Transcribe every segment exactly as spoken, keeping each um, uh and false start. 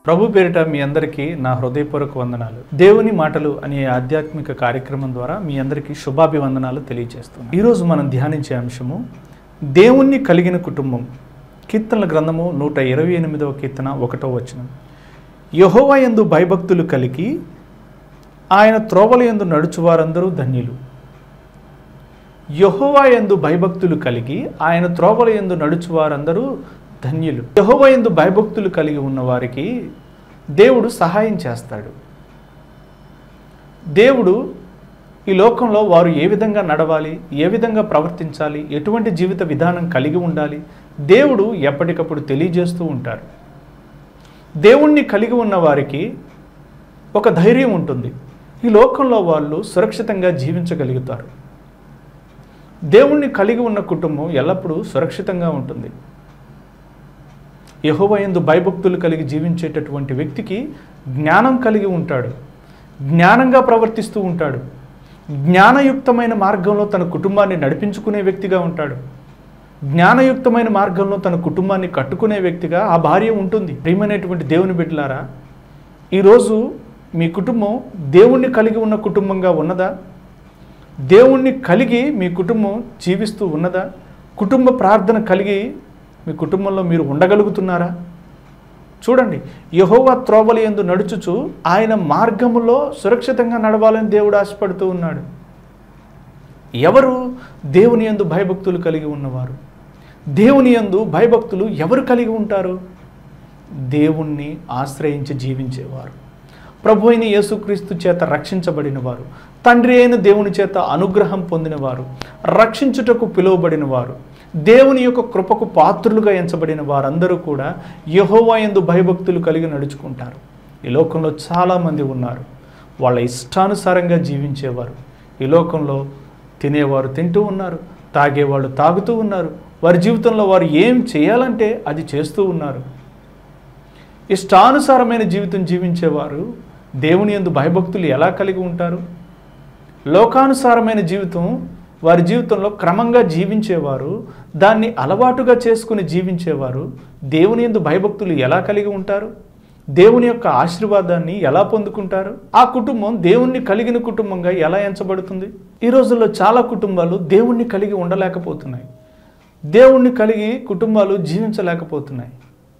ప్రభు పేరిట మీ అందరికీ నా హృదయపూర్వక వందనాలు. దేవుని మాటలు అనే ఆధ్యాత్మిక కార్యక్రమం ద్వారా మీ అందరికీ శుభాభివందనాలు తెలియజేస్తున్నాను. ఈరోజు మనం ధ్యానించే అంశము దేవుణ్ణి కలిగిన కుటుంబం. కీర్తనల గ్రంథము నూట ఇరవై ఎనిమిదవ కీర్తన ఒకటో వచనం. యెహోవా యందు భయభక్తులు కలిగి ఆయన త్రోవల యందు నడుచువారందరూ ధన్యులు. యెహోవా యందు భయభక్తులు కలిగి ఆయన త్రోవల యందు నడుచువారందరూ ధన్యులు. యెహోవా యందు భయభక్తులు కలిగి ఉన్న వారికి దేవుడు సహాయం చేస్తాడు. దేవుడు ఈ లోకంలో వారు ఏ విధంగా నడవాలి, ఏ విధంగా ప్రవర్తించాలి, ఎటువంటి జీవిత విధానం కలిగి ఉండాలి, దేవుడు ఎప్పటికప్పుడు తెలియజేస్తూ ఉంటారు. దేవుణ్ణి కలిగి ఉన్న వారికి ఒక ధైర్యం ఉంటుంది. ఈ లోకంలో వాళ్ళు సురక్షితంగా జీవించగలుగుతారు. దేవుణ్ణి కలిగి ఉన్న కుటుంబం ఎల్లప్పుడూ సురక్షితంగా ఉంటుంది. యెహోవా యందు భయభక్తులు కలిగి జీవించేటటువంటి వ్యక్తికి జ్ఞానం కలిగి ఉంటాడు, జ్ఞానంగా ప్రవర్తిస్తూ ఉంటాడు, జ్ఞానయుక్తమైన మార్గంలో తన కుటుంబాన్ని నడిపించుకునే వ్యక్తిగా ఉంటాడు, జ్ఞానయుక్తమైన మార్గంలో తన కుటుంబాన్ని కట్టుకునే వ్యక్తిగా ఆ భార్య ఉంటుంది. ప్రియమైనటువంటి దేవుని బిడ్డలారా, ఈరోజు మీ కుటుంబం దేవుణ్ణి కలిగి ఉన్న కుటుంబంగా ఉన్నదా? దేవుణ్ణి కలిగి మీ కుటుంబం జీవిస్తూ ఉన్నదా? కుటుంబ ప్రార్థన కలిగి మీ కుటుంబంలో మీరు ఉండగలుగుతున్నారా? చూడండి, యెహోవా త్రోవల యందు నడుచుచు ఆయన మార్గములో సురక్షితంగా నడవాలని దేవుడు ఆశపడుతూ ఉన్నాడు. ఎవరు దేవుని యందు భయభక్తులు కలిగి ఉన్నవారు? దేవుని యందు భయభక్తులు ఎవరు కలిగి ఉంటారు? దేవుణ్ణి ఆశ్రయించి జీవించేవారు, ప్రభు అయిన యేసుక్రీస్తు చేత రక్షించబడిన వారు, తండ్రి అయిన దేవుని చేత అనుగ్రహం పొందినవారు, రక్షించుటకు పిలువబడిన వారు, దేవుని యొక్క కృపకు పాత్రులుగా ఎంచబడిన వారందరూ కూడా యెహోవా యందు భయభక్తులు కలిగి నడుచుకుంటారు. ఈ లోకంలో చాలామంది ఉన్నారు, వాళ్ళ ఇష్టానుసారంగా జీవించేవారు. ఈ లోకంలో తినేవారు తింటూ ఉన్నారు, తాగేవాళ్ళు తాగుతూ ఉన్నారు, వారి జీవితంలో వారు ఏం చేయాలంటే అది చేస్తూ ఉన్నారు. ఇష్టానుసారమైన జీవితం జీవించేవారు దేవుని యందు భయభక్తులు ఎలా కలిగి ఉంటారు? లోకానుసారమైన జీవితం వారి జీవితంలో క్రమంగా జీవించేవారు, దాన్ని అలవాటుగా చేసుకుని జీవించేవారు దేవుని యందు భయభక్తులు ఎలా కలిగి ఉంటారు? దేవుని యొక్క ఆశీర్వాదాన్ని ఎలా పొందుకుంటారు? ఆ కుటుంబం దేవుణ్ణి కలిగిన కుటుంబంగా ఎలా ఎంచబడుతుంది? ఈ రోజుల్లో చాలా కుటుంబాలు దేవుణ్ణి కలిగి ఉండలేకపోతున్నాయి, దేవుణ్ణి కలిగి కుటుంబాలు జీవించలేకపోతున్నాయి,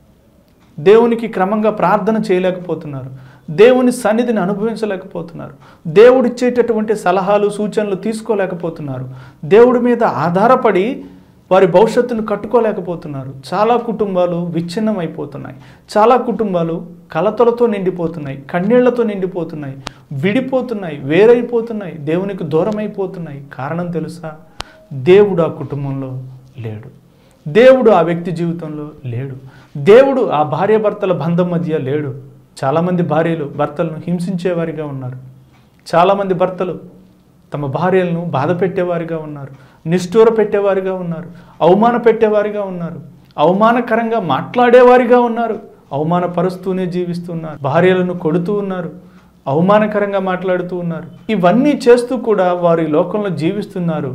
దేవునికి క్రమంగా ప్రార్థన చేయలేకపోతున్నారు, దేవుని సన్నిధిని అనుభవించలేకపోతున్నారు, దేవుడిచ్చేటటువంటి సలహాలు సూచనలు తీసుకోలేకపోతున్నారు, దేవుడి మీద ఆధారపడి వారి భవిష్యత్తును కట్టుకోలేకపోతున్నారు. చాలా కుటుంబాలు విచ్ఛిన్నం అయిపోతున్నాయి, చాలా కుటుంబాలు కలతలతో నిండిపోతున్నాయి, కన్నీళ్లతో నిండిపోతున్నాయి, విడిపోతున్నాయి, వేరైపోతున్నాయి, దేవునికి దూరం అయిపోతున్నాయి. కారణం తెలుసా? దేవుడు ఆ కుటుంబంలో లేడు, దేవుడు ఆ వ్యక్తి జీవితంలో లేడు, దేవుడు ఆ భార్యాభర్తల బంధం మధ్య లేడు. చాలామంది భార్యలు భర్తలను హింసించేవారిగా ఉన్నారు, చాలామంది భర్తలు తమ భార్యలను బాధ పెట్టేవారిగా ఉన్నారు, నిష్ఠూర పెట్టేవారిగా ఉన్నారు, అవమాన పెట్టేవారిగా ఉన్నారు, అవమానకరంగా మాట్లాడేవారిగా ఉన్నారు, అవమానపరుస్తూనే జీవిస్తున్నారు, భార్యలను కొడుతూ ఉన్నారు, అవమానకరంగా మాట్లాడుతూ ఉన్నారు. ఇవన్నీ చేస్తూ కూడా వారు ఈ లోకంలో జీవిస్తున్నారు.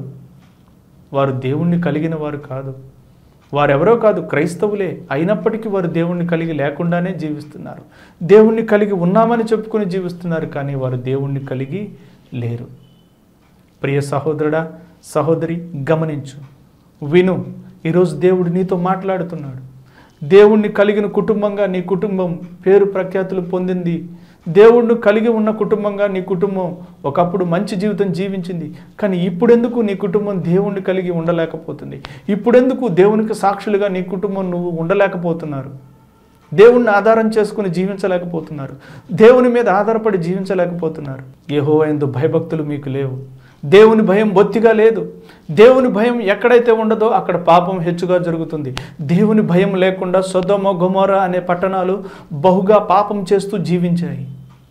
వారు దేవుణ్ణి కలిగిన వారు కాదు, వారెవరో కాదు, క్రైస్తవులే. అయినప్పటికీ వారు దేవుణ్ణి కలిగి లేకుండానే జీవిస్తున్నారు. దేవుణ్ణి కలిగి ఉన్నామని చెప్పుకొని జీవిస్తున్నారు, కానీ వారు దేవుణ్ణి కలిగి లేరు. ప్రియ సహోదరుడా, సహోదరి, గమనించు, విను. ఈరోజు దేవుడు నీతో మాట్లాడుతున్నాడు. దేవుణ్ణి కలిగిన కుటుంబంగా నీ కుటుంబం పేరు ప్రఖ్యాతులు పొందింది. దేవుణ్ణి కలిగి ఉన్న కుటుంబంగా నీ కుటుంబం ఒకప్పుడు మంచి జీవితం జీవించింది, కానీ ఇప్పుడెందుకు నీ కుటుంబం దేవుణ్ణి కలిగి ఉండలేకపోతుంది? ఇప్పుడెందుకు దేవునికి సాక్షులుగా నీ కుటుంబం నువ్వు ఉండలేకపోతున్నారు? దేవుణ్ణి ఆధారం చేసుకుని జీవించలేకపోతున్నారు, దేవుని మీద ఆధారపడి జీవించలేకపోతున్నారు. యెహోవా యందు భయభక్తులు మీకు లేవు, దేవుని భయం బొత్తిగా లేదు. దేవుని భయం ఎక్కడైతే ఉండదో అక్కడ పాపం హెచ్చుగా జరుగుతుంది. దేవుని భయం లేకుండా సొదొమ గొమొర్రా అనే పట్టణాలు బహుగా పాపం చేస్తూ జీవించాయి.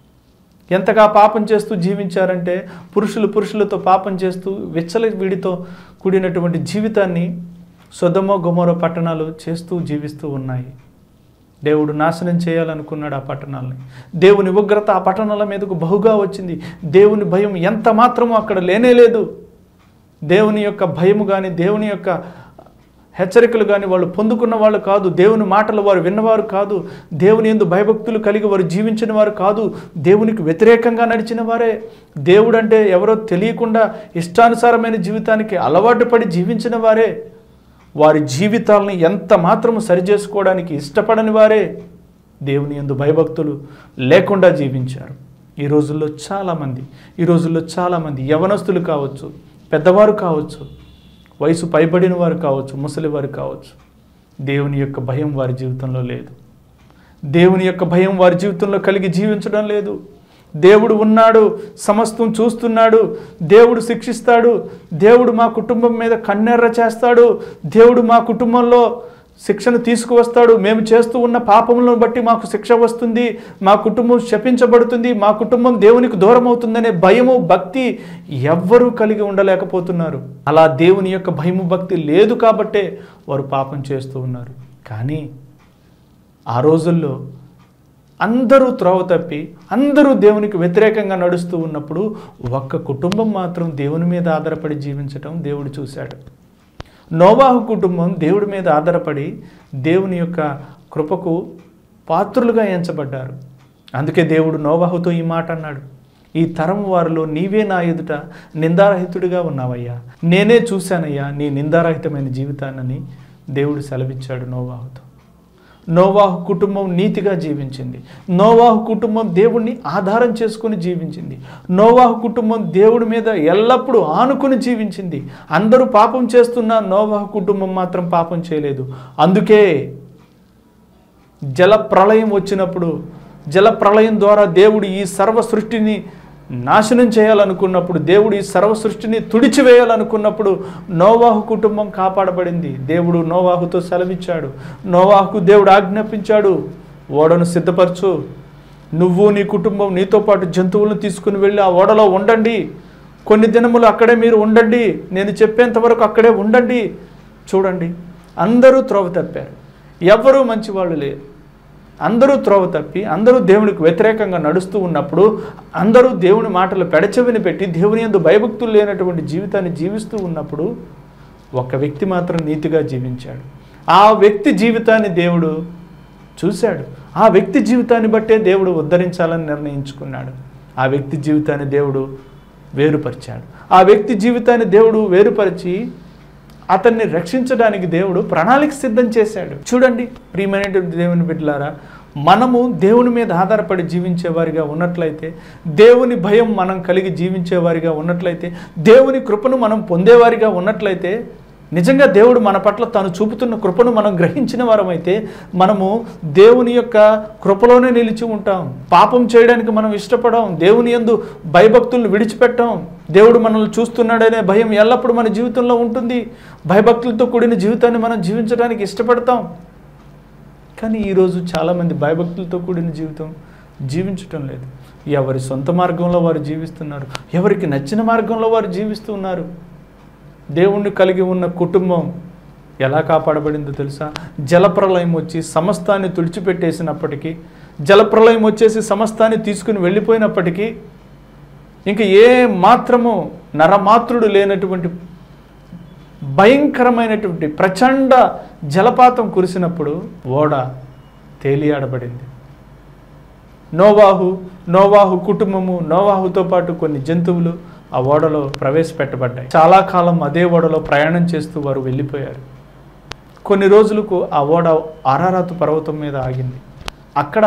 ఎంతగా పాపం చేస్తూ జీవించారంటే పురుషులు పురుషులతో పాపం చేస్తూ విచ్చలవిడితో కూడినటువంటి జీవితాన్ని సొదొమ గొమొర్రా పట్టణాలు చేస్తూ జీవిస్తూ ఉన్నాయి. దేవుడు నాశనం చేయాలనుకున్నాడు ఆ పట్టణాలని. దేవుని ఉగ్రత ఆ పట్టణాల మీదకు బహుగా వచ్చింది. దేవుని భయం ఎంత మాత్రమూ అక్కడ లేనే లేదు. దేవుని యొక్క భయము కానీ దేవుని యొక్క హెచ్చరికలు కానీ వాళ్ళు పొందుకున్న వాళ్ళు కాదు. దేవుని మాటలు వారు విన్నవారు కాదు. దేవుని యందు భయభక్తులు కలిగి వారు జీవించిన వారు కాదు. దేవునికి వ్యతిరేకంగా నడిచిన వారే. దేవుడు అంటే ఎవరో తెలియకుండా ఇష్టానుసారమైన జీవితానికి అలవాటు పడి జీవించిన వారే. వారి జీవితాలను ఎంత మాత్రము సరిచేసుకోవడానికి ఇష్టపడని వారే దేవుని యందు భయభక్తులు లేకుండా జీవించారు. ఈ రోజుల్లో చాలామంది ఈ రోజుల్లో చాలామంది యవనస్తులు కావచ్చు, పెద్దవారు కావచ్చు, వయసు పైబడిన వారు కావచ్చు, ముసలివారు కావచ్చు, దేవుని యొక్క భయం వారి జీవితంలో లేదు. దేవుని యొక్క భయం వారి జీవితంలో కలిగి జీవించడం లేదు. దేవుడు ఉన్నాడు, సమస్తం చూస్తున్నాడు, దేవుడు శిక్షిస్తాడు, దేవుడు మా కుటుంబం మీద కన్నెర్ర చేస్తాడు, దేవుడు మా కుటుంబంలో శిక్షను తీసుకువస్తాడు, మేము చేస్తూ ఉన్న పాపములను బట్టి మాకు శిక్ష వస్తుంది, మా కుటుంబం శపించబడుతుంది, మా కుటుంబం దేవునికి దూరం అవుతుందనే భయము భక్తి ఎవ్వరూ కలిగి ఉండలేకపోతున్నారు. అలా దేవుని యొక్క భయము భక్తి లేదు కాబట్టే వారు పాపం చేస్తూ ఉన్నారు. కానీ ఆ రోజుల్లో అందరూ త్రోవ తప్పి అందరూ దేవునికి వ్యతిరేకంగా నడుస్తూ ఉన్నప్పుడు ఒక్క కుటుంబం మాత్రం దేవుని మీద ఆధారపడి జీవించటం దేవుడు చూశాడు. నోవాహు కుటుంబం దేవుడి మీద ఆధారపడి దేవుని యొక్క కృపకు పాత్రులుగా ఎంచబడ్డారు. అందుకే దేవుడు నోవాహుతో ఈ మాట అన్నాడు, ఈ తరం వారిలో నీవే నా ఎదుట నిందారహితుడిగా ఉన్నావయ్యా, నేనే చూశానయ్యా నీ నిందారహితమైన జీవితాన్ని దేవుడు సెలవిచ్చాడు నోవాహుతో. నోవాహు కుటుంబం నీతిగా జీవించింది. నోవాహు కుటుంబం దేవుణ్ణి ఆధారం చేసుకుని జీవించింది. నోవాహు కుటుంబం దేవుడి మీద ఎల్లప్పుడూ ఆనుకుని జీవించింది. అందరూ పాపం చేస్తున్నా నోవాహు కుటుంబం మాత్రం పాపం చేయలేదు. అందుకే జల ప్రళయం వచ్చినప్పుడు, జల ప్రళయం ద్వారా దేవుడు ఈ సర్వ సృష్టిని నాశనం చేయాలనుకున్నప్పుడు, దేవుడు ఈ సర్వ సృష్టిని తుడిచివేయాలనుకున్నప్పుడు నోవాహు కుటుంబం కాపాడబడింది. దేవుడు నోవాహుతో సెలవిచ్చాడు, నోవాహుకు దేవుడు ఆజ్ఞాపించాడు, ఓడను సిద్ధపరచు, నువ్వు నీ కుటుంబం నీతో పాటు జంతువులను తీసుకుని వెళ్ళి ఆ ఓడలో ఉండండి, కొన్ని దినములు అక్కడే మీరు ఉండండి, నేను చెప్పేంత వరకు అక్కడే ఉండండి. చూడండి, అందరూ త్రోవ తప్పారు, ఎవ్వరూ మంచివాళ్ళు లేరు. అందరూ త్రోవ తప్పి అందరూ దేవునికి వ్యతిరేకంగా నడుస్తూ ఉన్నప్పుడు, అందరూ దేవుని మాటలు పెడచెవిని పెట్టి దేవుని యందు భయభక్తులు లేనటువంటి జీవితాన్ని జీవిస్తూ ఉన్నప్పుడు ఒక వ్యక్తి మాత్రం నీతిగా జీవించాడు. ఆ వ్యక్తి జీవితాన్ని దేవుడు చూశాడు. ఆ వ్యక్తి జీవితాన్ని బట్టే దేవుడు ఉద్ధరించాలని నిర్ణయించుకున్నాడు. ఆ వ్యక్తి జీవితాన్ని దేవుడు వేరుపరిచాడు. ఆ వ్యక్తి జీవితాన్ని దేవుడు వేరుపరిచి అతన్ని రక్షించడానికి దేవుడు ప్రణాళిక సిద్ధం చేశాడు. చూడండి ప్రియమైనటువంటి దేవుని బిడ్డలారా, మనము దేవుని మీద ఆధారపడి జీవించేవారిగా ఉన్నట్లయితే, దేవుని భయం మనం కలిగి జీవించేవారిగా ఉన్నట్లయితే, దేవుని కృపను మనం పొందేవారిగా ఉన్నట్లయితే, నిజంగా దేవుడు మన పట్ల తాను చూపుతున్న కృపను మనం గ్రహించిన వారమైతే మనము దేవుని యొక్క కృపలోనే నిలిచి ఉంటాం. పాపం చేయడానికి మనం ఇష్టపడం, దేవుని యందు భయభక్తులను విడిచిపెట్టాం. దేవుడు మనల్ని చూస్తున్నాడనే భయం ఎల్లప్పుడూ మన జీవితంలో ఉంటుంది. భయభక్తులతో కూడిన జీవితాన్ని మనం జీవించడానికి ఇష్టపడతాం. కానీ ఈరోజు చాలామంది భయభక్తులతో కూడిన జీవితం జీవించటం లేదు. ఎవరి సొంత మార్గంలో వారు జీవిస్తున్నారు, ఎవరికి నచ్చిన మార్గంలో వారు జీవిస్తున్నారు. దేవుణ్ణి కలిగి ఉన్న కుటుంబం ఎలా కాపాడబడిందో తెలుసా? జలప్రలయం వచ్చి సమస్తాన్ని తుడిచిపెట్టేసినప్పటికీ, జలప్రలయం వచ్చేసి సమస్తాన్ని తీసుకుని వెళ్ళిపోయినప్పటికీ, ఇంకా ఏ మాత్రము నరమాత్రుడు లేనటువంటి భయంకరమైనటువంటి ప్రచండ జలపాతం కురిసినప్పుడు ఓడ తేలియాడబడింది. నోవాహు నోవాహు కుటుంబము, నోవాహుతో పాటు కొన్ని జంతువులు ఆ ఓడలో ప్రవేశపెట్టబడ్డాయి. చాలా కాలం అదే ఓడలో ప్రయాణం చేస్తూ వారు వెళ్ళిపోయారు. కొన్ని రోజులకు ఆ ఓడ అరారాతు పర్వతం మీద ఆగింది. అక్కడ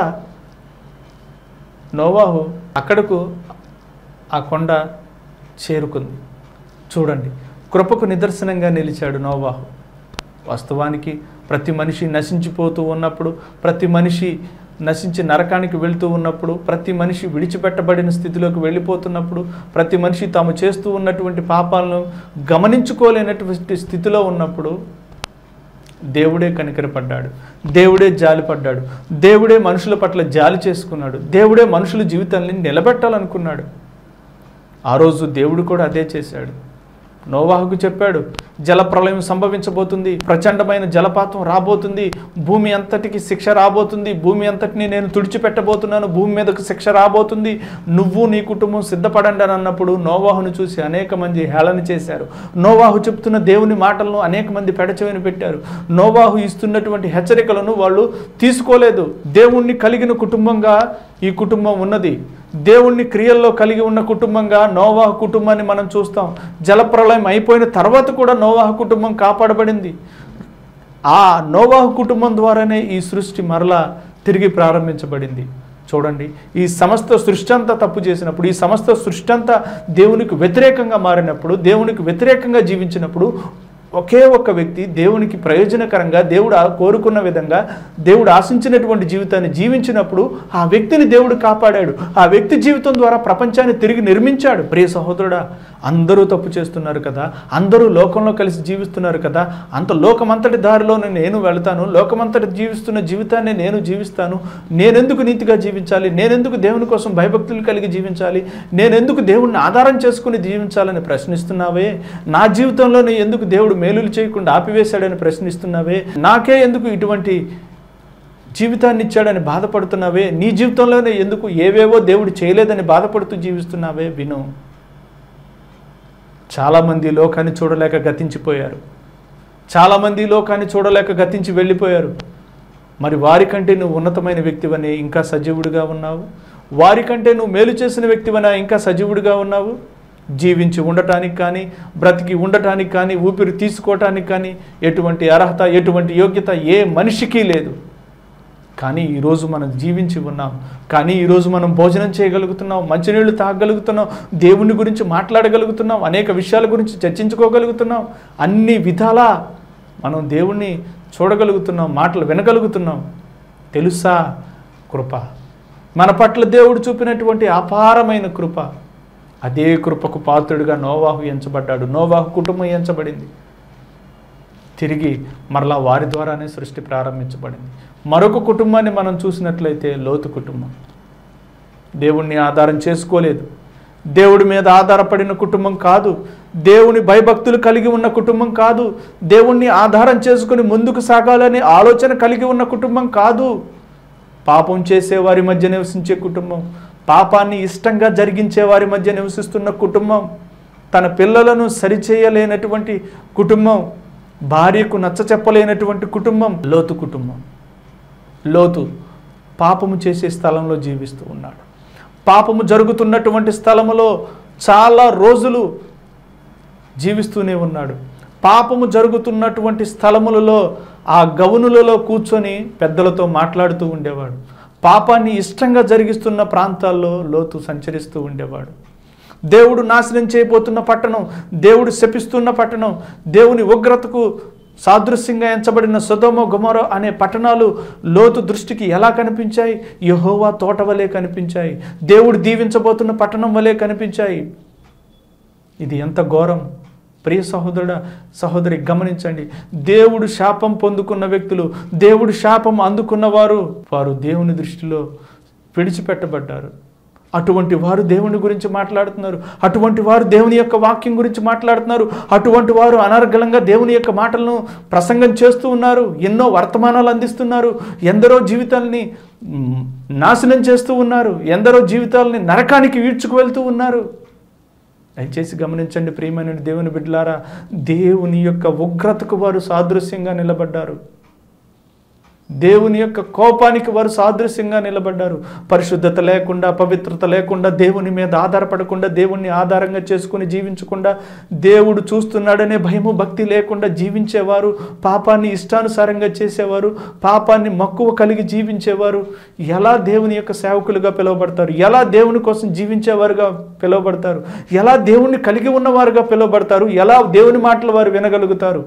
నోవాహు అక్కడకు ఆ కొండ చేరుకుంది. చూడండి, కృపకు నిదర్శనంగా నిలిచాడు నోవాహు. వాస్తవానికి ప్రతి మనిషి నశించిపోతూ ఉన్నప్పుడు, ప్రతి మనిషి నశించి నరకానికి వెళ్తూ ఉన్నప్పుడు, ప్రతి మనిషి విడిచిపెట్టబడిన స్థితిలోకి వెళ్ళిపోతున్నప్పుడు, ప్రతి మనిషి తాము చేస్తూ ఉన్నటువంటి పాపాలను గమనించుకోలేనటువంటి స్థితిలో ఉన్నప్పుడు దేవుడే కనికరపడ్డాడు, దేవుడే జాలిపడ్డాడు, దేవుడే మనుషుల పట్ల జాలి చేసుకున్నాడు, దేవుడే మనుషుల జీవితాన్ని నిలబెట్టాలనుకున్నాడు. ఆ రోజు దేవుడు కూడా అదే చేశాడు. నోవాహుకు చెప్పాడు, జలప్రళయం సంభవించబోతుంది, ప్రచండమైన జలపాతం రాబోతుంది, భూమి అంతటికి శిక్ష రాబోతుంది, భూమి అంతటిని నేను తుడిచిపెట్టబోతున్నాను, భూమి మీదకు శిక్ష రాబోతుంది, నువ్వు నీ కుటుంబం సిద్ధపడండి అని అన్నప్పుడు నోవాహును చూసి అనేక మంది హేళన చేశారు. నోవాహు చెప్తున్న దేవుని మాటలను అనేక మంది పెడచెవిన పెట్టారు. నోవాహు ఇస్తున్నటువంటి హెచ్చరికలను వాళ్ళు తీసుకోలేదు. దేవుణ్ణి కలిగిన కుటుంబంగా ఈ కుటుంబం ఉన్నది. దేవుణ్ణి క్రియల్లో కలిగి ఉన్న కుటుంబంగా నోవాహు కుటుంబాన్ని మనం చూస్తాం. జలప్రళయం అయిపోయిన తర్వాత కూడా నోవాహు కుటుంబం కాపాడబడింది. ఆ నోవాహు కుటుంబం ద్వారానే ఈ సృష్టి మరలా తిరిగి ప్రారంభించబడింది. చూడండి, ఈ సమస్త సృష్టి అంతా తప్పు చేసినప్పుడు, ఈ సమస్త సృష్టి అంతా దేవునికి వ్యతిరేకంగా మారినప్పుడు, దేవునికి వ్యతిరేకంగా జీవించినప్పుడు ఒకే ఒక్క వ్యక్తి దేవునికి ప్రయోజనకరంగా దేవుడు కోరుకున్న విధంగా దేవుడు ఆశించినటువంటి జీవితాన్ని జీవించినప్పుడు ఆ వ్యక్తిని దేవుడు కాపాడాడు. ఆ వ్యక్తి జీవితం ద్వారా ప్రపంచాన్ని తిరిగి నిర్మించాడు. ప్రియ సహోదరుడా, అందరూ తప్పు చేస్తున్నారు కదా, అందరూ లోకంలో కలిసి జీవిస్తున్నారు కదా, అంత లోకమంతటి దారిలో నేను వెళ్తాను, లోకమంతటి జీవిస్తున్న జీవితాన్ని నేను జీవిస్తాను, నేనెందుకు నీతిగా జీవించాలి, నేనెందుకు దేవుని కోసం భయభక్తులు కలిగి జీవించాలి, నేనెందుకు దేవుడిని ఆధారం చేసుకుని జీవించాలని ప్రశ్నిస్తున్నావే, నా జీవితంలోనే ఎందుకు దేవుడు మేలులు చేయకుండా ఆపివేశాడని ప్రశ్నిస్తున్నావే, నాకే ఎందుకు ఇటువంటి జీవితాన్ని ఇచ్చాడని బాధపడుతున్నావే, నీ జీవితంలోనే ఎందుకు ఏవేవో దేవుడు చేయలేదని బాధపడుతూ జీవిస్తున్నావే, విను. చాలామంది లోకాన్ని చూడలేక గతించిపోయారు. చాలామంది లోకాన్ని చూడలేక గతించి వెళ్ళిపోయారు. మరి వారికంటే నువ్వు ఉన్నతమైన వ్యక్తివని ఇంకా సజీవుడిగా ఉన్నావు, వారికంటే నువ్వు మేలు చేసిన వ్యక్తివనా ఇంకా సజీవుడిగా ఉన్నావు. జీవించి ఉండటానికి కానీ, బ్రతికి ఉండటానికి కానీ, ఊపిరి తీసుకోవటానికి కానీ ఎటువంటి అర్హత, ఎటువంటి యోగ్యత ఏ మనిషికి లేదు. కానీ ఈరోజు మనం జీవించి ఉన్నాం, కానీ ఈరోజు మనం భోజనం చేయగలుగుతున్నాం, మంచినీళ్ళు తాగగలుగుతున్నాం, దేవుని గురించి మాట్లాడగలుగుతున్నాం, అనేక విషయాల గురించి చర్చించుకోగలుగుతున్నాం, అన్ని విధాలా మనం దేవుణ్ణి చూడగలుగుతున్నాం, మాటలు వినగలుగుతున్నాం. తెలుసా కృప, మన పట్ల దేవుడు చూపినటువంటి అపారమైన కృప. అదే కృపకు పాత్రుడిగా నోవాహు ఎంచబడ్డాడు, నోవాహు కుటుంబం ఎంచబడింది. తిరిగి మరలా వారి ద్వారానే సృష్టి ప్రారంభించబడింది. మరొక కుటుంబాన్ని మనం చూసినట్లయితే లోతు కుటుంబం. దేవుణ్ణి ఆధారం చేసుకోలేదు, దేవుడి మీద ఆధారపడిన కుటుంబం కాదు, దేవుని భయభక్తులు కలిగి ఉన్న కుటుంబం కాదు, దేవుణ్ణి ఆధారం చేసుకుని ముందుకు సాగాలనే ఆలోచన కలిగి ఉన్న కుటుంబం కాదు. పాపం చేసే వారి మధ్య నివసించే కుటుంబం, పాపాన్ని ఇష్టంగా జరిగించే వారి మధ్య నివసిస్తున్న కుటుంబం, తన పిల్లలను సరిచేయలేనటువంటి కుటుంబం, భార్యకు నచ్చ చెప్పలేనటువంటి కుటుంబం లోతు కుటుంబం. లోతు పాపము చేసే స్థలంలో జీవిస్తూ ఉన్నాడు. పాపము జరుగుతున్నటువంటి స్థలములో చాలా రోజులు జీవిస్తూనే ఉన్నాడు. పాపము జరుగుతున్నటువంటి స్థలములలో ఆ గవునులలో కూర్చొని పెద్దలతో మాట్లాడుతూ ఉండేవాడు. పాపాన్ని ఇష్టంగా జరిగిస్తున్న ప్రాంతాల్లో లోతు సంచరిస్తూ ఉండేవాడు. దేవుడు నాశనం చేయబోతున్న పట్టణం, దేవుడు శపిస్తున్న పట్టణం, దేవుని ఉగ్రతకు సాదృశ్యంగా ఎంచబడిన సొదొమ గొమొర అనే పట్టణాలు లోతు దృష్టికి ఎలా కనిపించాయి? యెహోవా తోట వలె కనిపించాయి, దేవుడు దీవించబోతున్న పట్టణం వలె కనిపించాయి. ఇది ఎంత ఘోరం! ప్రియ సహోదరుడా, సహోదరి, గమనించండి. దేవుడు శాపం పొందుకున్న వ్యక్తులు, దేవుడు శాపం అందుకున్నవారు, వారు దేవుని దృష్టిలో విడిచిపెట్టబడ్డారు. అటువంటి వారు దేవుని గురించి మాట్లాడుతున్నారు, అటువంటి వారు దేవుని యొక్క వాక్యం గురించి మాట్లాడుతున్నారు, అటువంటి వారు అనర్గళంగా దేవుని యొక్క మాటలను ప్రసంగం చేస్తూ ఉన్నారు, ఎన్నో వర్తమానాలు అందిస్తున్నారు, ఎందరో జీవితాలని నాశనం చేస్తూ ఉన్నారు, ఎందరో జీవితాలని నరకానికి ఈడ్చుకు వెళ్తూ ఉన్నారు. దయచేసి గమనించండి ప్రియమైన దేవుని బిడ్డలారా, దేవుని యొక్క ఉగ్రతకు వారు సాదృశ్యంగా నిలబడ్డారు, దేవుని యొక్క కోపానికి వారు సాదృశ్యంగా నిలబడ్డారు. పరిశుద్ధత లేకుండా, పవిత్రత లేకుండా, దేవుని మీద ఆధారపడకుండా, దేవుణ్ణి ఆధారంగా చేసుకుని జీవించకుండా, దేవుడు చూస్తున్నాడనే భయము భక్తి లేకుండా జీవించేవారు, పాపాన్ని ఇష్టానుసారంగా చేసేవారు, పాపాన్ని మక్కువ కలిగి జీవించేవారు ఎలా దేవుని యొక్క సేవకులుగా పిలువబడతారు? ఎలా దేవుని కోసం జీవించేవారుగా పిలువబడతారు? ఎలా దేవుణ్ణి కలిగి ఉన్నవారుగా పిలువబడతారు? ఎలా దేవుని మాటలు వారు వినగలుగుతారు?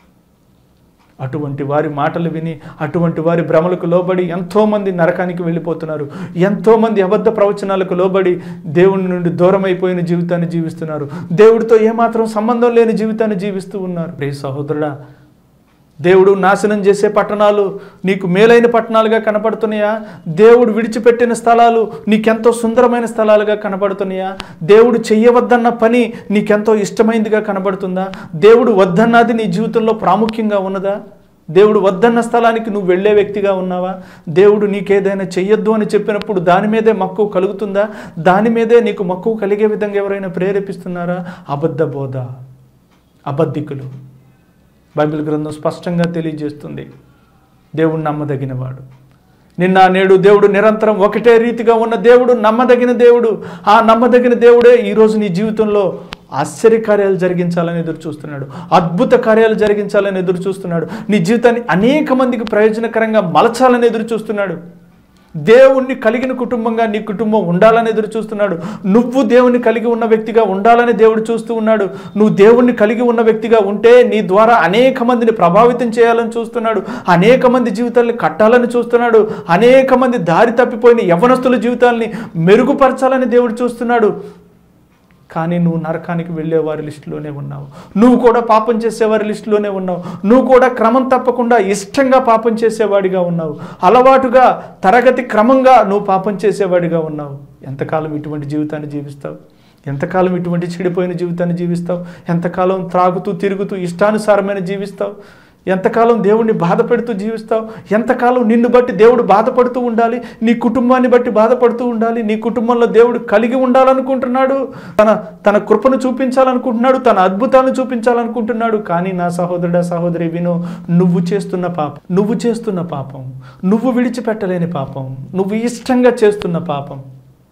అటువంటి వారి మాటలు విని, అటువంటి వారి భ్రమలకు లోబడి ఎంతోమంది నరకానికి వెళ్ళిపోతున్నారు. ఎంతోమంది అబద్ధ ప్రవచనాలకు లోబడి దేవుని నుండి దూరం అయిపోయిన జీవితాన్ని జీవిస్తున్నారు. దేవుడితో ఏమాత్రం సంబంధం లేని జీవితాన్ని జీవిస్తూ ఉన్నారు. ప్రియ సహోదరుడా, దేవుడు నాశనం చేసే పట్టణాలు నీకు మేలైన పట్టణాలుగా కనపడుతున్నాయా? దేవుడు విడిచిపెట్టిన స్థలాలు నీకెంతో సుందరమైన స్థలాలుగా కనపడుతున్నాయా? దేవుడు చెయ్యవద్దన్న పని నీకెంతో ఇష్టమైందిగా కనబడుతుందా? దేవుడు వద్దన్నది నీ జీవితంలో ప్రాముఖ్యంగా ఉన్నదా? దేవుడు వద్దన్న స్థలానికి నువ్వు వెళ్ళే వ్యక్తిగా ఉన్నావా? దేవుడు నీకేదైనా చెయ్యొద్దు అని చెప్పినప్పుడు దాని మీదే మక్కువ కలుగుతుందా? దాని మీదే నీకు మక్కువ కలిగే విధంగా ఎవరైనా ప్రేరేపిస్తున్నారా? అబద్ధ బోధ, అబద్ధికులు. బైబిల్ గ్రంథం స్పష్టంగా తెలియజేస్తుంది, దేవుడు నమ్మదగినవాడు. నిన్న నేడు దేవుడు నిరంతరం ఒకటే రీతిగా ఉన్న దేవుడు, నమ్మదగిన దేవుడు. ఆ నమ్మదగిన దేవుడే ఈరోజు నీ జీవితంలో ఆశ్చర్యకార్యాలు జరిగించాలని ఎదురు చూస్తున్నాడు, అద్భుత కార్యాలు జరిగించాలని ఎదురు చూస్తున్నాడు, నీ జీవితాన్ని అనేక మందికి ప్రయోజనకరంగా మలచాలని ఎదురు చూస్తున్నాడు. దేవుణ్ణి కలిగిన కుటుంబంగా నీ కుటుంబం ఉండాలని ఎదురు చూస్తున్నాడు. నువ్వు దేవుణ్ణి కలిగి ఉన్న వ్యక్తిగా ఉండాలని దేవుడు చూస్తూ ఉన్నాడు. నువ్వు దేవుణ్ణి కలిగి ఉన్న వ్యక్తిగా ఉంటే నీ ద్వారా అనేక మందిని ప్రభావితం చేయాలని చూస్తున్నాడు. అనేక మంది జీవితాలని కట్టాలని చూస్తున్నాడు. అనేక మంది దారి తప్పిపోయిన యవ్వనస్తుల జీవితాలని మెరుగుపరచాలని దేవుడు చూస్తున్నాడు. కానీ నువ్వు నరకానికి వెళ్ళేవారి లిస్టులోనే ఉన్నావు. నువ్వు కూడా పాపం చేసేవారి లిస్టులోనే ఉన్నావు. నువ్వు కూడా క్రమం తప్పకుండా ఇష్టంగా పాపం చేసేవాడిగా ఉన్నావు. అలవాటుగా తరగతి క్రమంగా నువ్వు పాపం చేసేవాడిగా ఉన్నావు. ఎంతకాలం ఇటువంటి జీవితాన్ని జీవిస్తావు? ఎంతకాలం ఇటువంటి చెడిపోయిన జీవితాన్ని జీవిస్తావు? ఎంతకాలం త్రాగుతూ తిరుగుతూ ఇష్టానుసారమైన జీవిస్తావు? ఎంతకాలం దేవుణ్ణి బాధ పెడుతూ జీవిస్తావు? ఎంతకాలం నిన్ను బట్టి దేవుడు బాధపడుతూ ఉండాలి, నీ కుటుంబాన్ని బట్టి బాధపడుతూ ఉండాలి? నీ కుటుంబంలో దేవుడు కలిగి ఉండాలనుకుంటున్నాడు, తన తన కృపను చూపించాలనుకుంటున్నాడు, తన అద్భుతాలను చూపించాలనుకుంటున్నాడు. కానీ నా సహోదరుడా సహోదరి విను, నువ్వు చేస్తున్న పాపం, నువ్వు చేస్తున్న పాపం, నువ్వు విడిచిపెట్టలేని పాపం, నువ్వు ఇష్టంగా చేస్తున్న పాపం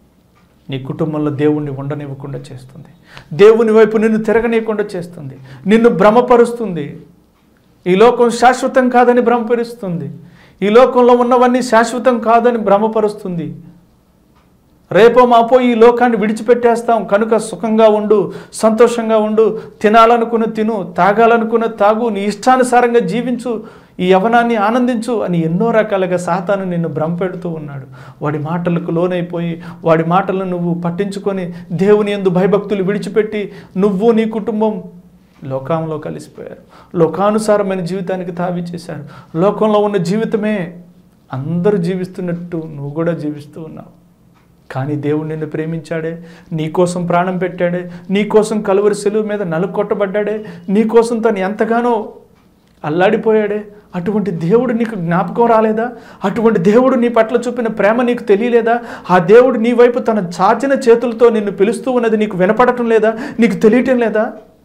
నీ కుటుంబంలో దేవుణ్ణి ఉండనివ్వకుండా చేస్తుంది. దేవుని వైపు నిన్ను తిరగనీయకుండా చేస్తుంది. నిన్ను భ్రమపరుస్తుంది. ఈ లోకం శాశ్వతం కాదని భ్రమపరుస్తుంది. ఈ లోకంలో ఉన్నవన్నీ శాశ్వతం కాదని భ్రమపరుస్తుంది. రేపో మాపో ఈ లోకాన్ని విడిచిపెట్టేస్తాం కనుక సుఖంగా ఉండు, సంతోషంగా ఉండు, తినాలనుకున్న తిను, తాగాలనుకున్న తాగు, నీ ఇష్టానుసారంగా జీవించు, ఈ యవనాన్ని ఆనందించు అని ఎన్నో రకాలుగా సాతాను నిన్ను భ్రమపెడుతూ ఉన్నాడు. వాడి మాటలకు లోనైపోయి వాడి మాటలను నువ్వు పట్టించుకొని దేవుని యందు భయభక్తులు విడిచిపెట్టి నువ్వు నీ కుటుంబం లోకంలో కలిసిపోయారు. లోకానుసారమైన జీవితానికి తావి చేశారు. లోకంలో ఉన్న జీవితమే అందరూ జీవిస్తున్నట్టు నువ్వు కూడా జీవిస్తూ ఉన్నావు. కానీ దేవుడు నిన్ను ప్రేమించాడే, నీకోసం ప్రాణం పెట్టాడే, నీకోసం కలువరి సిలువ మీద నలుకొట్టబడ్డాడే, నీకోసం తను ఎంతగానో అల్లాడిపోయాడే. అటువంటి దేవుడు నీకు జ్ఞాపకం రాలేదా? అటువంటి దేవుడు నీ పట్ల చూపిన ప్రేమ నీకు తెలియలేదా? ఆ దేవుడు నీ వైపు తన చాచిన చేతులతో నిన్ను పిలుస్తూ ఉన్నది నీకు వినపడటం లేదా? నీకు తెలియటం లేదా?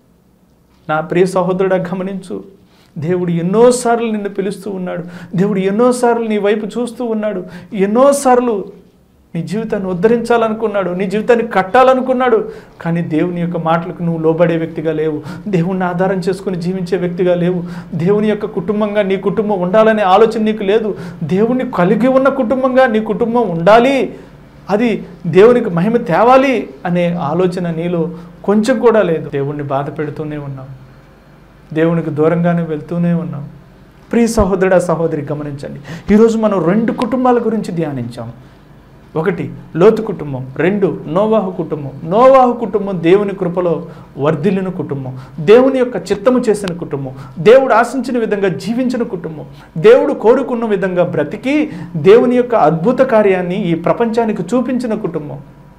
నా ప్రియ సహోదరుడా గమనించు, దేవుడు ఎన్నోసార్లు నిన్ను పిలుస్తూ ఉన్నాడు. దేవుడు ఎన్నోసార్లు నీ వైపు చూస్తూ ఉన్నాడు. ఎన్నోసార్లు నీ జీవితాన్ని ఉద్ధరించాలనుకున్నాడు, నీ జీవితాన్ని కట్టాలనుకున్నాడు. కానీ దేవుని యొక్క మాటలకు నువ్వు లోబడే వ్యక్తిగా లేవు. దేవుణ్ణి ఆధారం చేసుకుని జీవించే వ్యక్తిగా లేవు. దేవుని యొక్క కుటుంబంగా నీ కుటుంబం ఉండాలనే ఆలోచన నీకు లేదు. దేవుణ్ణి కలిగి ఉన్న కుటుంబంగా నీ కుటుంబం ఉండాలి, అది దేవునికి మహిమ తేవాలి అనే ఆలోచన నీలో కొంచెం కూడా లేదు. దేవుణ్ణి బాధ పెడుతూనే ఉన్నావు, దేవునికి దూరంగానే వెళ్తూనే ఉన్నావు. ప్రియ సహోదరుడా సహోదరి గమనించండి, ఈరోజు మనం రెండు కుటుంబాల గురించి ధ్యానించాం. ఒకటి లోతు కుటుంబం, రెండు నోవాహు కుటుంబం. నోవాహు కుటుంబం దేవుని కృపలో వర్ధిల్లిన కుటుంబం, దేవుని యొక్క చిత్తము చేసిన కుటుంబం, దేవుడు ఆశించిన విధంగా జీవించిన కుటుంబం, దేవుడు కోరుకున్న విధంగా బ్రతికి దేవుని యొక్క అద్భుత కార్యాన్ని ఈ ప్రపంచానికి చూపించిన కుటుంబం.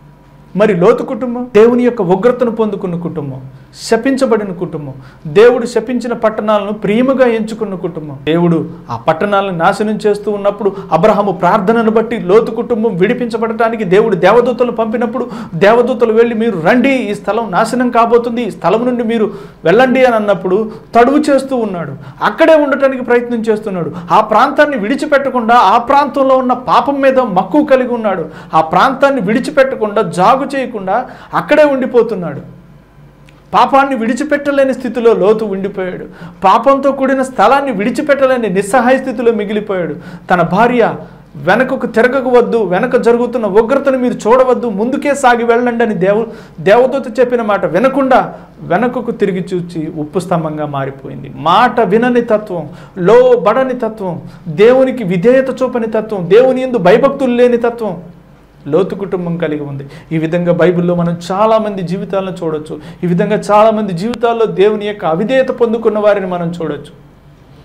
మరి లోతు కుటుంబం దేవుని యొక్క ఉగ్రతను పొందుకున్న కుటుంబం, శపించబడిన కుటుంబం, దేవుడు శపించిన పట్టణాలను ప్రియముగా ఎంచుకున్న కుటుంబం. దేవుడు ఆ పట్టణాలను నాశనం చేస్తూ ఉన్నప్పుడు అబ్రహాము ప్రార్థనను బట్టి లోతు కుటుంబం విడిపించబడటానికి దేవుడు దేవదూతలు పంపినప్పుడు దేవదూతలు వెళ్ళి మీరు రండి, ఈ స్థలం నాశనం కాబోతుంది, ఈ స్థలం నుండి మీరు వెళ్ళండి అని అన్నప్పుడు తడువు చేస్తూ ఉన్నాడు. అక్కడే ఉండటానికి ప్రయత్నం చేస్తున్నాడు. ఆ ప్రాంతాన్ని విడిచిపెట్టకుండా ఆ ప్రాంతంలో ఉన్న పాపం మీద మక్కువ కలిగి ఉన్నాడు. ఆ ప్రాంతాన్ని విడిచిపెట్టకుండా జాగు చేయకుండా అక్కడే ఉండిపోతున్నాడు. పాపాన్ని విడిచిపెట్టలేని స్థితిలో లోతు ఉండిపోయాడు. పాపంతో కూడిన స్థలాన్ని విడిచిపెట్టలేని నిస్సహాయ స్థితిలో మిగిలిపోయాడు. తన భార్య వెనకకు తిరగవద్దు, వెనక జరుగుతున్న ఉగ్రతను మీరు చూడవద్దు, ముందుకే సాగి వెళ్ళండి అని దేవు దేవదూత చెప్పిన మాట వినకుండా వెనకకు తిరిగి చూచి ఉప్పు స్తంభంగా మారిపోయింది. మాట వినని తత్వం, లోబడని తత్వం, దేవునికి విధేయత చూపని తత్వం, దేవుని యందు భయభక్తులు లేని తత్వం లోతు కుటుంబం కలిగి ఉంది. ఈ విధంగా బైబిల్లో మనం చాలామంది జీవితాలను చూడొచ్చు. ఈ విధంగా చాలామంది జీవితాల్లో దేవుని యొక్క అవిధేయత పొందుకున్న వారిని మనం చూడొచ్చు.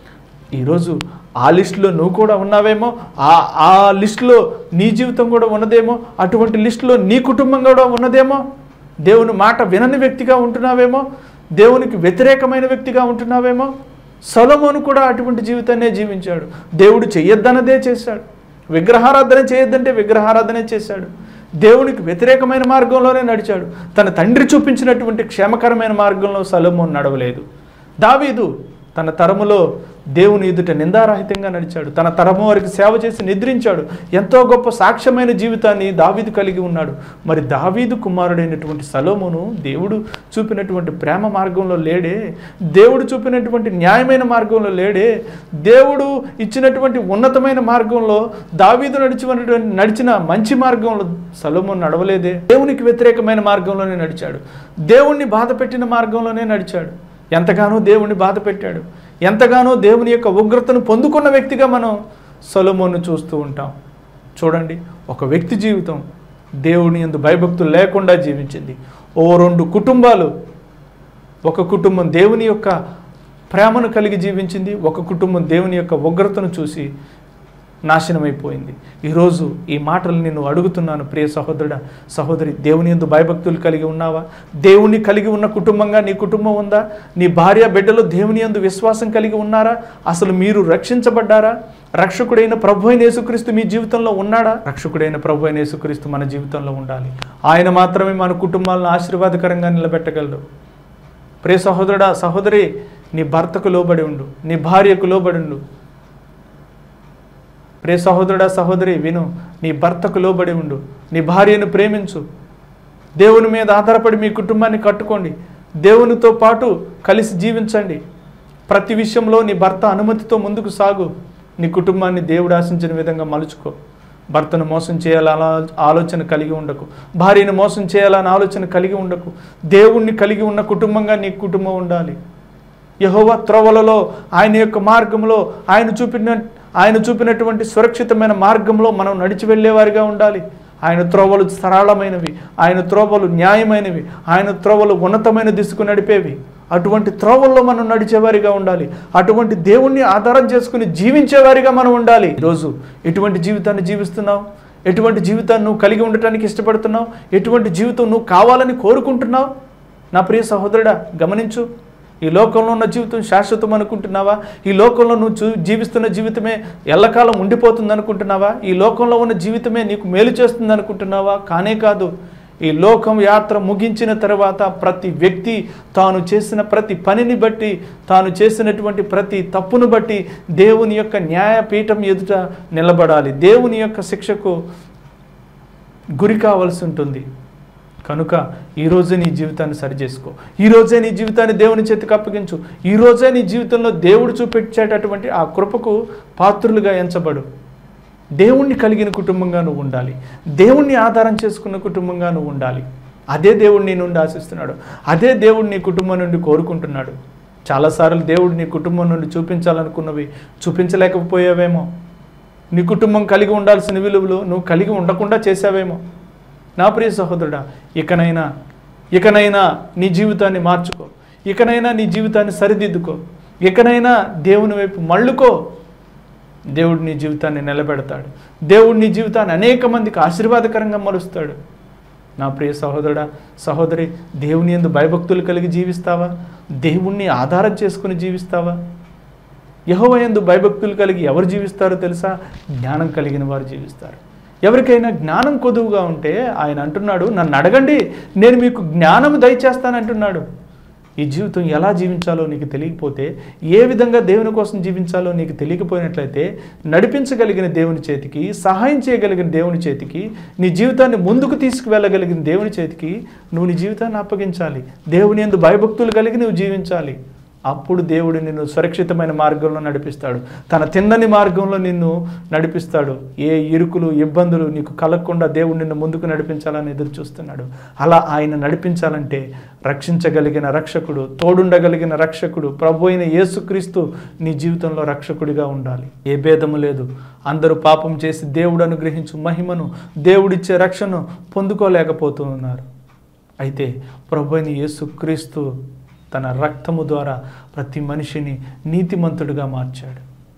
ఈరోజు ఆ లిస్టులో నువ్వు కూడా ఉన్నావేమో, ఆ ఆ లిస్టులో నీ జీవితం కూడా ఉన్నదేమో, అటువంటి లిస్టులో నీ కుటుంబం కూడా ఉన్నదేమో. దేవుని మాట వినని వ్యక్తిగా ఉంటున్నావేమో, దేవునికి వ్యతిరేకమైన వ్యక్తిగా ఉంటున్నావేమో. సొలొమోను కూడా అటువంటి జీవితాన్నే జీవించాడు. దేవుడు చెయ్యొద్దన్నదే చేశాడు. విగ్రహారాధన చేయొద్దంటే విగ్రహారాధనే చేశాడు. దేవునికి వ్యతిరేకమైన మార్గంలోనే నడిచాడు. తన తండ్రి చూపించినటువంటి క్షేమకరమైన మార్గంలో సొలొమోను నడవలేదు. దావీదు తన తరములో దేవుని ఎదుట నిందారహితంగా నడిచాడు. తన తరము వారికి సేవ చేసి నిద్రించాడు. ఎంతో గొప్ప సాక్ష్యమైన జీవితాన్ని దావీదు కలిగి ఉన్నాడు. మరి దావీదు కుమారుడైనటువంటి సొలొమోను దేవుడు చూపినటువంటి ప్రేమ మార్గంలో లేడే, దేవుడు చూపినటువంటి న్యాయమైన మార్గంలో లేడే, దేవుడు ఇచ్చినటువంటి ఉన్నతమైన మార్గంలో దావీదు నడిచినటువంటి నడిచిన మంచి మార్గంలో సొలొమోను నడవలేదే. దేవునికి వ్యతిరేకమైన మార్గంలోనే నడిచాడు. దేవుణ్ణి బాధ పెట్టిన మార్గంలోనే నడిచాడు. ఎంతగానో దేవుణ్ణి బాధ పెట్టాడు. ఎంతగానో దేవుని యొక్క ఉగ్రతను పొందుకున్న వ్యక్తిగా మనం సొలొమోను చూస్తూ ఉంటాం. చూడండి, ఒక వ్యక్తి జీవితం దేవుని యందు భయభక్తులు లేకుండా జీవించింది. ఓ రెండు కుటుంబాలు, ఒక కుటుంబం దేవుని యొక్క ప్రేమను కలిగి జీవించింది, ఒక కుటుంబం దేవుని యొక్క ఉగ్రతను చూసి నాశనమైపోయింది. ఈరోజు ఈ మాటలు నేను అడుగుతున్నాను, ప్రియ సహోదరుడా సహోదరి, దేవుని యందు భయభక్తులు కలిగి ఉన్నావా? దేవుని కలిగి ఉన్న కుటుంబంగా నీ కుటుంబం ఉందా? నీ భార్య బిడ్డలు దేవుని యందు విశ్వాసం కలిగి ఉన్నారా? అసలు మీరు రక్షించబడ్డారా? రక్షకుడైన ప్రభు అయిన యేసుక్రీస్తు మీ జీవితంలో ఉన్నాడా? రక్షకుడైన ప్రభు అయిన యేసుక్రీస్తు మన జీవితంలో ఉండాలి. ఆయన మాత్రమే మన కుటుంబాలను ఆశీర్వాదకరంగా నిలబెట్టగలడు. ప్రియ సహోదరుడా సహోదరి, నీ భర్తకు లోబడి ఉండు, నీ భార్యకు లోబడి ఉండు. ప్రియ సహోదరుడా సహోదరి విను, నీ భర్తకు లోబడి ఉండు, నీ భార్యను ప్రేమించు. దేవుని మీద ఆధారపడి మీ కుటుంబాన్ని కట్టుకోండి. దేవునితో పాటు కలిసి జీవించండి. ప్రతి విషయంలో నీ భర్త అనుమతితో ముందుకు సాగు. నీ కుటుంబాన్ని దేవుడు ఆశించిన విధంగా మలుచుకో. భర్తను మోసం చేయాలని ఆలోచన కలిగి ఉండకు, భార్యను మోసం చేయాలని ఆలోచన కలిగి ఉండకు. దేవుణ్ణి కలిగి ఉన్న కుటుంబంగా నీ కుటుంబం ఉండాలి. యెహోవా త్రోవలలో, ఆయన యొక్క మార్గంలో, ఆయన చూపిన ఆయన చూపినటువంటి సురక్షితమైన మార్గంలో మనం నడిచి వెళ్ళేవారిగా ఉండాలి. ఆయన త్రోవలు సరళమైనవి, ఆయన త్రోవలు న్యాయమైనవి, ఆయన త్రోవలు ఉన్నతమైన దిశకు నడిపేవి. అటువంటి త్రోవల్లో మనం నడిచేవారిగా ఉండాలి. అటువంటి దేవుణ్ణి ఆధారం చేసుకుని జీవించేవారిగా మనం ఉండాలి. ఈరోజు ఎటువంటి జీవితాన్ని జీవిస్తున్నావు? ఎటువంటి జీవితాన్ని నువ్వు కలిగి ఉండటానికి ఇష్టపడుతున్నావు? ఎటువంటి జీవితం నువ్వు కావాలని కోరుకుంటున్నావు? నా ప్రియ సహోదరుడా గమనించు. ఈ లోకంలో ఉన్న జీవితం శాశ్వతం అనుకుంటున్నావా? ఈ లోకంలో నువ్వు చూ జీవిస్తున్న జీవితమే ఎల్లకాలం ఉండిపోతుంది అనుకుంటున్నావా? ఈ లోకంలో ఉన్న జీవితమే నీకు మేలు చేస్తుంది అనుకుంటున్నావా? కానే కాదు. ఈ లోకం యాత్ర ముగించిన తర్వాత ప్రతి వ్యక్తి తాను చేసిన ప్రతి పనిని బట్టి, తాను చేసినటువంటి ప్రతి తప్పును బట్టి దేవుని యొక్క న్యాయపీఠం ఎదుట నిలబడాలి. దేవుని యొక్క శిక్షకు గురి కావాల్సి ఉంటుంది. కనుక ఈరోజే నీ జీవితాన్ని సరిచేసుకో. ఈరోజే నీ జీవితాన్ని దేవుని చేతికి అప్పగించు. ఈరోజే నీ జీవితంలో దేవుడు చూపించేటటువంటి ఆ కృపకు పాత్రులుగా ఎంచబడు. దేవుణ్ణి కలిగిన కుటుంబంగా నువ్వు ఉండాలి. దేవుణ్ణి ఆధారం చేసుకున్న కుటుంబంగా నువ్వు ఉండాలి. అదే దేవుడు నీ నుండి ఆశిస్తున్నాడు. అదే దేవుడు నీ కుటుంబం నుండి కోరుకుంటున్నాడు. చాలాసార్లు దేవుడు నీ కుటుంబం నుండి చూపించాలనుకున్నవి చూపించలేకపోయావేమో. నీ కుటుంబం కలిగి ఉండాల్సిన విలువలు నువ్వు కలిగి ఉండకుండా చేసావేమో. నా ప్రియ సహోదరుడా, ఇకనైనా ఇకనైనా నీ జీవితాన్ని మార్చుకో. ఇకనైనా నీ జీవితాన్ని సరిదిద్దుకో. ఇకనైనా దేవుని వైపు మళ్ళుకో. దేవుడు నీ జీవితాన్ని నిలబెడతాడు. దేవుడు నీ జీవితాన్ని అనేక మందికి ఆశీర్వాదకరంగా మలుస్తాడు. నా ప్రియ సహోదరుడా సహోదరి, దేవుని యందు భయభక్తులు కలిగి జీవిస్తావా? దేవుణ్ణి ఆధారం చేసుకుని జీవిస్తావా? యెహోవా యందు భయభక్తులు కలిగి ఎవరు జీవిస్తారో తెలుసా? జ్ఞానం కలిగిన వారు జీవిస్తారు. ఎవరికైనా జ్ఞానం కొదువుగా ఉంటే ఆయన అంటున్నాడు, నన్ను అడగండి, నేను మీకు జ్ఞానం దయచేస్తానంటున్నాడు. ఈ జీవితం ఎలా జీవించాలో నీకు తెలియకపోతే, ఏ విధంగా దేవుని కోసం జీవించాలో నీకు తెలియకపోయినట్లయితే, నడిపించగలిగిన దేవుని చేతికి, సహాయం చేయగలిగిన దేవుని చేతికి, నీ జీవితాన్ని ముందుకు తీసుకువెళ్ళగలిగిన దేవుని చేతికి నువ్వు నీ జీవితాన్ని అప్పగించాలి. దేవుని యందు భయభక్తులు కలిగి నువ్వు జీవించాలి. అప్పుడు దేవుడు నిన్ను సురక్షితమైన మార్గంలో నడిపిస్తాడు. తన తిన్నని మార్గంలో నిన్ను నడిపిస్తాడు. ఏ ఇరుకులు ఇబ్బందులు నీకు కలగకుండా దేవుడు నిన్ను ముందుకు నడిపించాలని ఎదురు చూస్తున్నాడు. అలా ఆయన నడిపించాలంటే రక్షించగలిగిన రక్షకుడు, తోడుండగలిగిన రక్షకుడు, ప్రభు అయిన యేసుక్రీస్తు నీ జీవితంలో రక్షకుడిగా ఉండాలి. ఏ భేదము లేదు. అందరూ పాపం చేసి దేవుడు అనుగ్రహించు మహిమను, దేవుడిచ్చే రక్షణను పొందుకోలేకపోతూ ఉన్నారు. అయితే ప్రభు అయిన యేసుక్రీస్తు తన రక్తము ద్వారా ప్రతి మనిషిని నీతిమంతుడిగా మార్చాడు.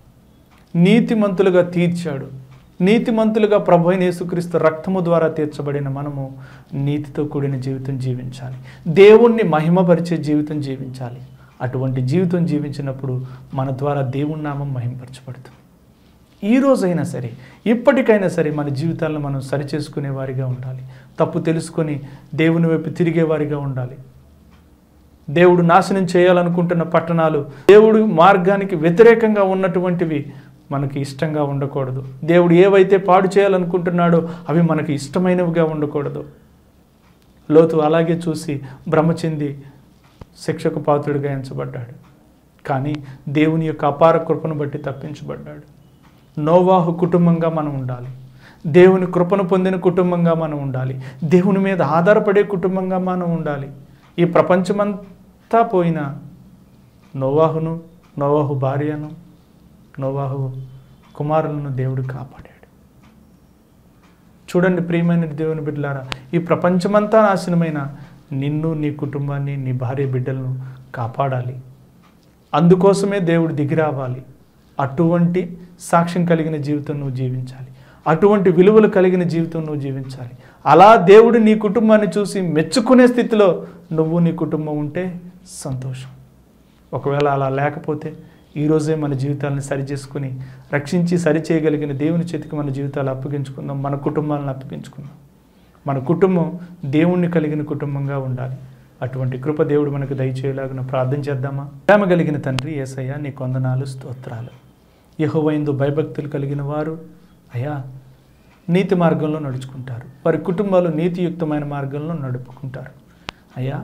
నీతిమంతులుగా తీర్చాడు. నీతిమంతులుగా ప్రభు అయిన యేసుక్రీస్తు రక్తము ద్వారా తీర్చబడిన మనము నీతితో కూడిన జీవితం జీవించాలి. దేవుణ్ణి మహిమపరిచే జీవితం జీవించాలి. అటువంటి జీవితం జీవించినప్పుడు మన ద్వారా దేవుని నామం మహిమపరచబడుతుంది. ఈ రోజైనా సరే, ఇప్పటికైనా సరే మన జీవితాలను మనం సరిచేసుకునే వారిగా ఉండాలి. తప్పు తెలుసుకొని దేవుని వైపు తిరిగేవారిగా ఉండాలి. దేవుడు నాశనం చేయాలనుకుంటున్న పట్టణాలు, దేవుడు మార్గానికి వ్యతిరేకంగా ఉన్నటువంటివి మనకి ఇష్టంగా ఉండకూడదు. దేవుడు ఏవైతే పాడు చేయాలనుకుంటున్నాడో అవి మనకి ఇష్టమైనవిగా ఉండకూడదు. లోతు అలాగే చూసి భ్రమ చెంది శిక్షకు పాత్రుడిగా ఎంచబడ్డాడు. కానీ దేవుని యొక్క అపార కృపను బట్టి తప్పించబడ్డాడు. నోవాహు కుటుంబంగా మనం ఉండాలి. దేవుని కృపను పొందిన కుటుంబంగా మనం ఉండాలి. దేవుని మీద ఆధారపడే కుటుంబంగా మనం ఉండాలి. ఈ ప్రపంచమంతా పోయినా నోవాహును, నోవాహు భార్యను, నోవాహు కుమారులను దేవుడు కాపాడాడు. చూడండి ప్రియమైన దేవుని బిడ్డలారా, ఈ ప్రపంచమంతా నాశనమైన నిన్ను, నీ కుటుంబాన్ని, నీ భార్య బిడ్డలను కాపాడాలి. అందుకోసమే దేవుడు దిగిరావాలి. అటువంటి సాక్ష్యం కలిగిన జీవితం నువ్వు జీవించాలి. అటువంటి విలువలు కలిగిన జీవితం నువ్వు జీవించాలి. అలా దేవుడు నీ కుటుంబాన్ని చూసి మెచ్చుకునే స్థితిలో నువ్వు, నీ కుటుంబం ఉంటే సంతోషం. ఒకవేళ అలా లేకపోతే ఈరోజే మన జీవితాలను సరిచేసుకుని రక్షించి సరిచేయగలిగిన దేవుని చేతికి మన జీవితాలు అప్పగించుకుందాం. మన కుటుంబాలను అప్పగించుకుందాం. మన కుటుంబం దేవుణ్ణి కలిగిన కుటుంబంగా ఉండాలి. అటువంటి కృప దేవుడు మనకు దయచేయలాగిన ప్రార్థన చేద్దామా? ప్రేమ కలిగిన తండ్రి యేసయ్య, నీ కొందనాలు, స్తోత్రాలు. యెహోవా యందు భయభక్తులు కలిగిన వారు అయ్యా నీతి మార్గంలో నడుచుకుంటారు. వారి కుటుంబాలు నీతియుక్తమైన మార్గంలో నడుపుకుంటారు. అయ్యా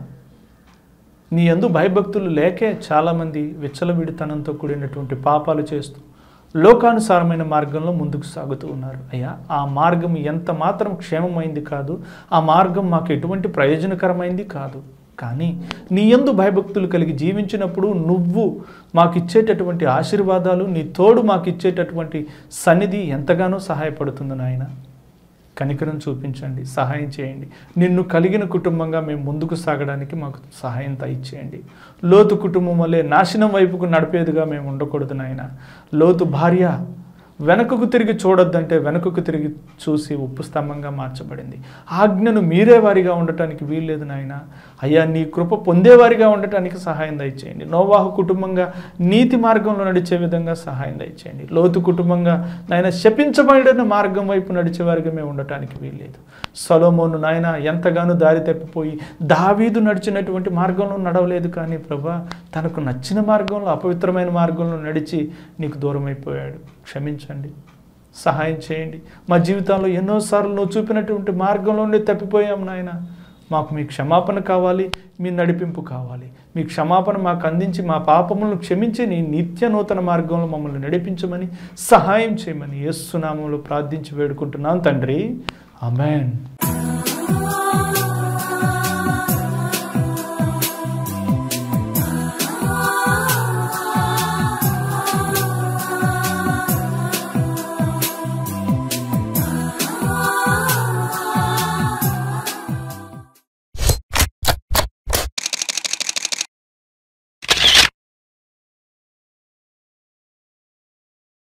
నీ యందు భయభక్తులు లేకే చాలామంది విచ్చలవిడితనంతో కూడినటువంటి పాపాలు చేస్తూ లోకానుసారమైన మార్గంలో ముందుకు సాగుతూ ఉన్నారు. అయ్యా ఆ మార్గం ఎంత మాత్రం క్షేమమైంది కాదు. ఆ మార్గం మాకు ఎటువంటి ప్రయోజనకరమైంది కాదు. కానీ నీ యందు భయభక్తులు కలిగి జీవించినప్పుడు నువ్వు మాకు ఇచ్చేటటువంటి ఆశీర్వాదాలు, నీ తోడు మాకు ఇచ్చేటటువంటి సన్నిధి ఎంతగానో సహాయపడుతుంది నాయన. కనికరం చూపించండి, సహాయం చేయండి. నిన్ను కలిగిన కుటుంబంగా మేము ముందుకు సాగడానికి మాకు సహాయం దయచేయండి. లోతు కుటుంబం వల్లే నాశనం వైపుకు నడిపేదిగా మేము ఉండకూడదు నాయన. లోతు భార్య వెనకకు తిరిగి చూడొద్దంటే వెనకకు తిరిగి చూసి ఉప్పు స్తంభంగా మార్చబడింది. ఆజ్ఞను మీరేవారిగా ఉండటానికి వీల్లేదు నాయన. అయ్యా నీ కృప పొందేవారిగా ఉండటానికి సహాయం దయచేయండి. నోవాహు కుటుంబంగా నీతి మార్గంలో నడిచే విధంగా సహాయం దయచేయండి. లోతు కుటుంబంగా నాయన శపించబడిన మార్గం వైపు నడిచేవారిగా మేము ఉండటానికి వీల్లేదు. సొలొమోను నాయన ఎంతగానో దారి తప్పిపోయి దావీదు నడిచినటువంటి మార్గంలో నడవలేదు. కానీ ప్రభా తనకు నచ్చిన మార్గంలో, అపవిత్రమైన మార్గంలో నడిచి నీకు దూరం అయిపోయాడు. క్షమించండి, సహాయం చేయండి. మా జీవితంలో ఎన్నోసార్లు నువ్వు చూపినటువంటి మార్గంలోనే తప్పిపోయాం నాయన. మాకు మీ క్షమాపణ కావాలి, మీ నడిపింపు కావాలి. మీ క్షమాపణ మాకు అందించి మా పాపములను క్షమించి నీ నిత్య నూతన మార్గంలో మమ్మల్ని నడిపించమని, సహాయం చేయమని యేసు నామములో ప్రార్థించి వేడుకుంటున్నాను తండ్రి. ఆమేన్.